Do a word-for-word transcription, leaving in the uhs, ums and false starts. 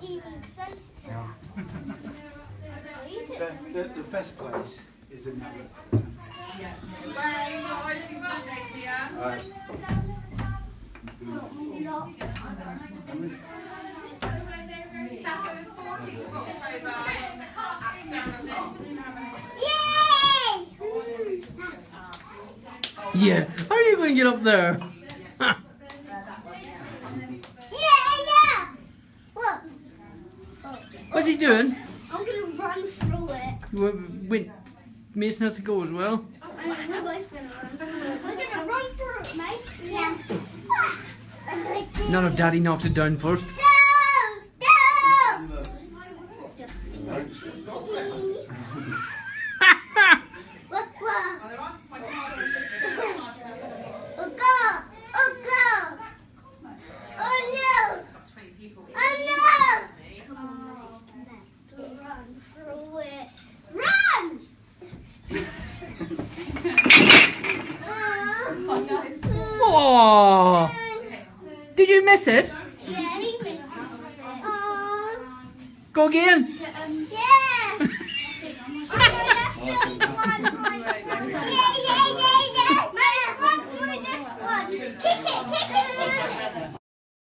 even close to that. So the, the best place is in that room. Yeah. Ray, your opening birthday to you. Alright. Saturday the fourteenth of October at seven o'clock. Yeah. How are you going to get up there? Yeah, yeah. Look. What's he doing? I'm gonna run through it. Wait, Mason has to go as well. And we're both gonna run through it. We're gonna run through it, mate. Yeah. None of Daddy knocks it down first. Go! Go! Look, look. Oh, go! Oh, go! Oh, no! Oh, no! Come on, let's run through it. Run! Oh! Did you miss it? Yeah, he missed it. Aww. Go again. Yeah! Okay, let's go.